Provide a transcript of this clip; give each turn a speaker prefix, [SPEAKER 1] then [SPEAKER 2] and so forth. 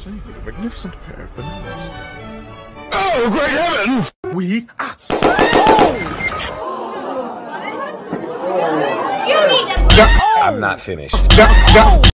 [SPEAKER 1] saving a magnificent pair of bananas.
[SPEAKER 2] Oh, great heavens!
[SPEAKER 3] We are...
[SPEAKER 4] You need to...
[SPEAKER 3] I'm not finished.